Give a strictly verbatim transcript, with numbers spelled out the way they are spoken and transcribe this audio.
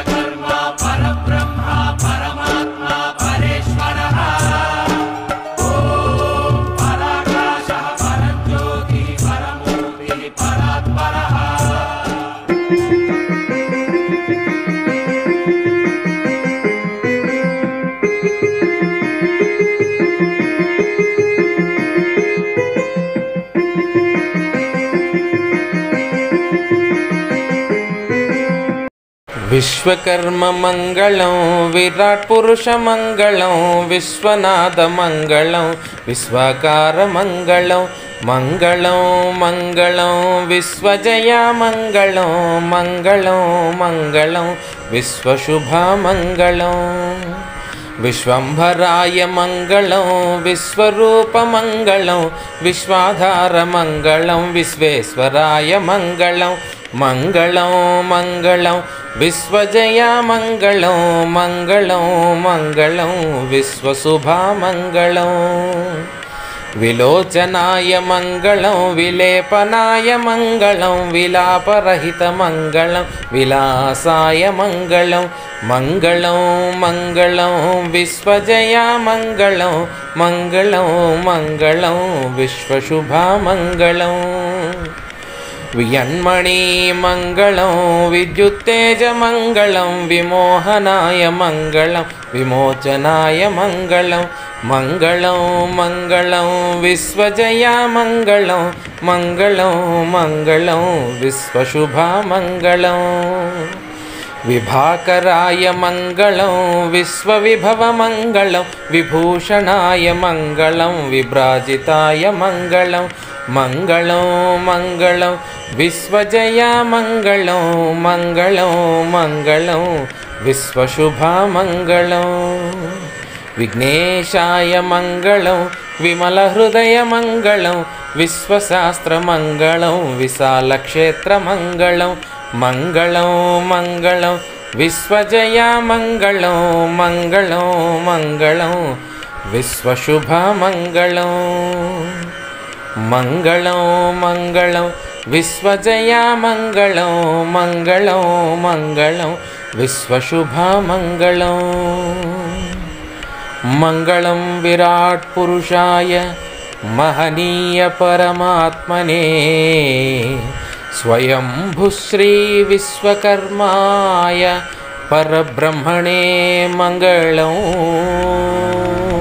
विश्वकर्मा परब्रह्मा परमात्मा परेश्वरः ॐ पराकाशः परज्योतिः परमूर्तिः परात्परः। विश्वकर्म मंगलं विराट पुरुष मंगलं विश्वनाथ मंगलं विश्वाकार मंगलं मंगलं मंगलं विश्वजया मंगलं मंगलं मंगलं विश्वशुभा मंगलं विश्वंभराय मंगलं विश्वरूप मंगलं विश्वाधार मंगलं विश्वेश्वराय मंगलं मंगलं मंगलं विश्वजया मंगलं मंगलं मंगलं विश्वशुभा मंगलं विलोचनाय मंगलं विलेपनाय मंगलं विलापरहित मंगलं विलासाय मंगलं मंगलं मंगलं विश्वजया मंगलं मंगलं मंगलं विश्वशुभा मंगलं वियन्मणि मंगलं विद्युत्तेज मंगलं विमोहनाय मंगलं विमोचनाय मंगलं मंगलं मंगलं विश्वजया मंगलं मंगलं मंगलं विश्वशुभा मंगलं विभाकराय मंगलं विश्वविभव मंगलं विभूषणाय मंगलं विभ्राजिताय मंगलं मंगलं मंगलं विश्वजया मंगलं मंगलं मंगलं विश्वशुभा मंगलं विघ्नेशाय मंगलं विमलहृदय मंगलं विश्वशास्त्र मंगलं विशालक्षेत्र मंगलं मंगलं मंगलं विश्वजया मंगलं मंगलं मंगलं विश्वशुभा मंगलं मंगलं मंगलं विश्वजया मंगलं मंगलं मंगलं विश्वशुभा मंगलं मंगलं विराट पुरुषाय महनीय परमात्मने स्वयंभू श्री विश्वकर्माय परब्रह्मणे मंगलं।